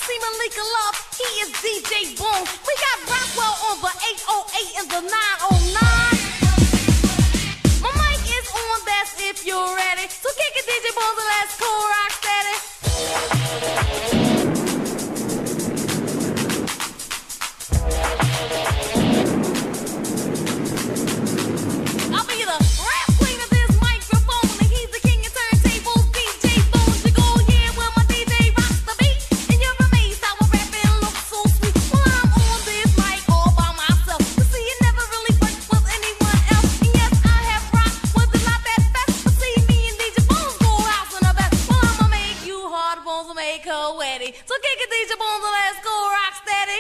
see Malika Love, he is DJ Boom. We got Rockwell on the 808 and the 909. My mic is on, that's if you're ready. So kick it, DJ Boom, and let's go rock steady. I'll be the rap queen of this microphone, and he's the king of turntables, DJ Boom. You go here when my DJ rocks the beat, and you're amazed how I rap and look so sweet. Well, I'm on this mic all by myself. You see, it never really worked with anyone else. And yes, I have rocked with it not that best, but see me and DJ Boom go house in the best. Well, I'ma make you hard bones and make her wetty. So kick it, DJ Boom, and let's go rock steady.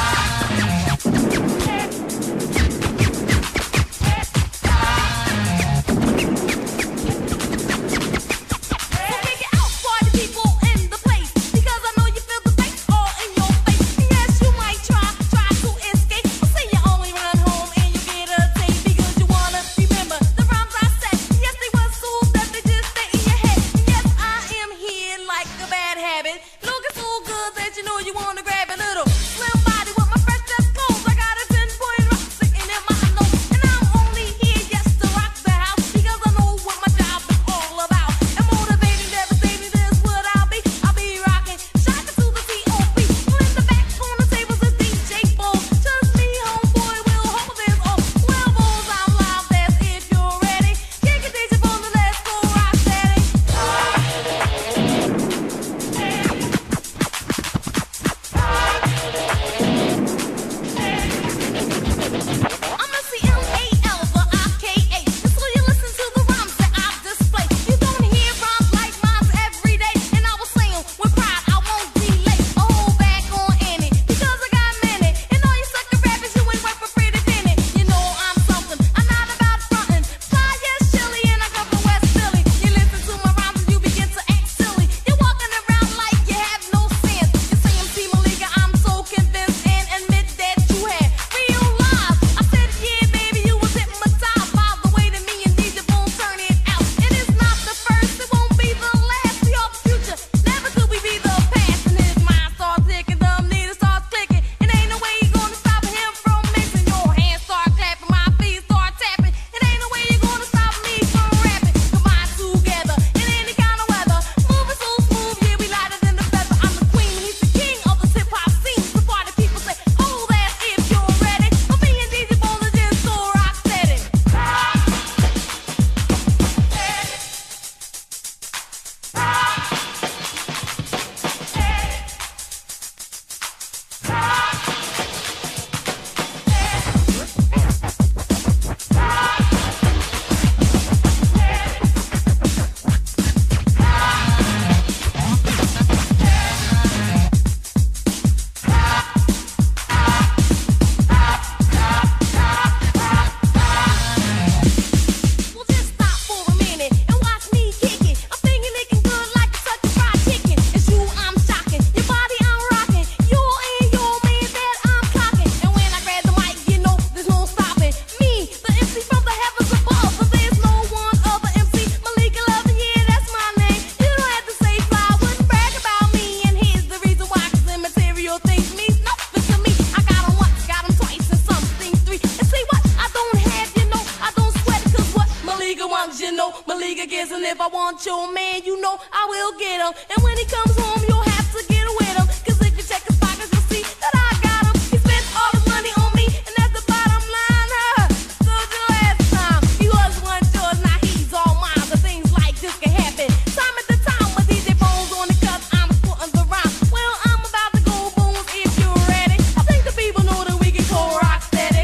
Malika gets, and if I want your man, you know I will get him. And when he comes home, you'll have to get with him. Cause if you check his pockets, you'll see that I got him. He spent all his money on me, and that's the bottom line. So the last time, he was one yours, now he's all mine. The things like this can happen time at the time when DJ Bones on the cuts, I'm putting the rhyme. Well, I'm about to go boom if you're ready. I think the people know that we can go rock steady.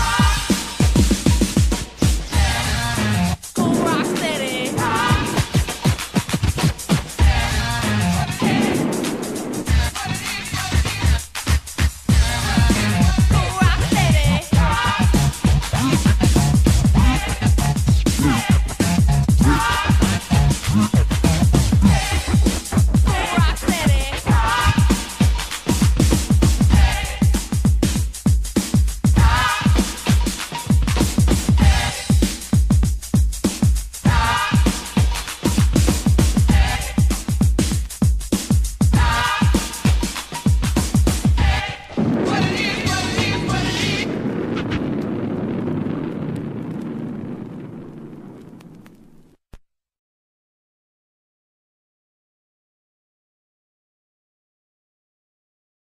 Go rock steady. Go rock steady.